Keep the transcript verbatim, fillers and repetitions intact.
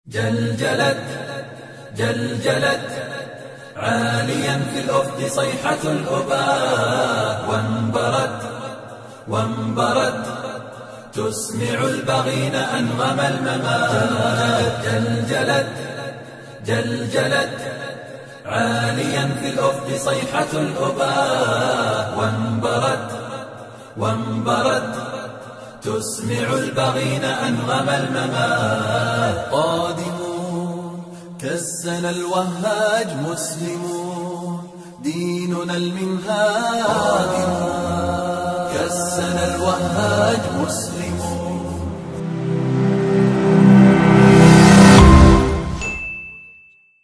جلجلت جلجلت عاليا في الأفق صيحة الأباء وانبرت وانبرت تسمع البغين أنغم الممات. جلجلت جلجلت عاليا في الأفق صيحة الأباء وانبرت وانبرت تسمع البغين أنغم الممات. قادمون كالسنا الوهاج مسلمون ديننا المنهاج. قادمون كالسنا الوهاج مسلمون